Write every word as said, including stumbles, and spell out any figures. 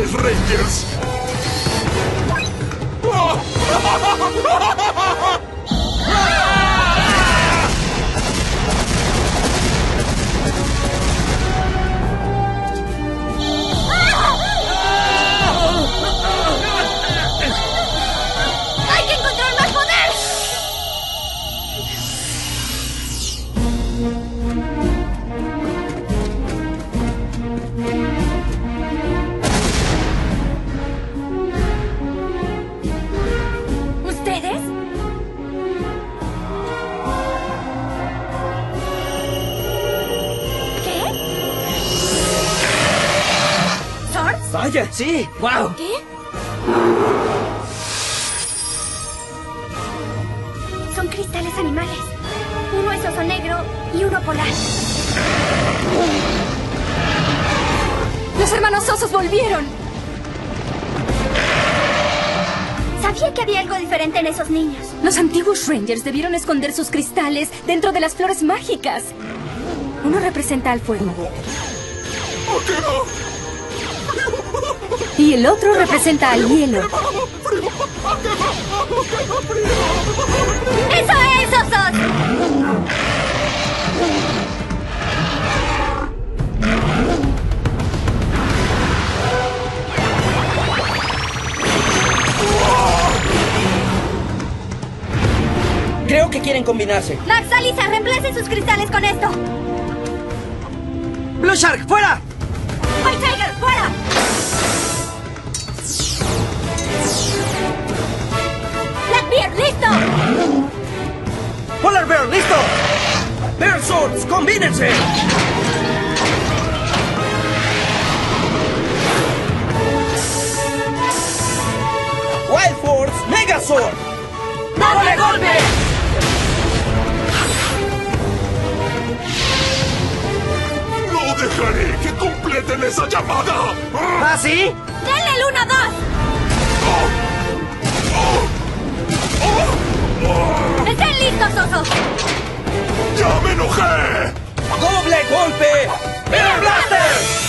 ¡Ustedes, Rangers! ¡Hay que encontrar más poder! ¿Ustedes? ¿Qué? ¿Swords? Vaya, sí. ¡Wow! ¿Qué? Son cristales animales. Uno es oso negro y uno polar. ¡Los hermanos osos volvieron! Sabía que había algo diferente en esos niños. Los antiguos Rangers debieron esconder sus cristales dentro de las flores mágicas. Uno representa al fuego. Y el otro representa al hielo. ¡Eso es, osos! Creo que quieren combinarse. Max, Alisa, reemplacen sus cristales con esto. ¡Blue Shark, fuera! ¡White Tiger, fuera! ¡Blackbeard, listo! ¡Polar Bear, listo! ¡Bear Swords, combínense! ¡Wild Force, Mega Sword! ¡Doble golpe! ¡No dejaré que completen esa llamada! ¿Ah, sí? ¡Denle el uno dos! ¡Estén listos, osos! ¡Ya me enojé! ¡Doble golpe! ¡Bear Blaster!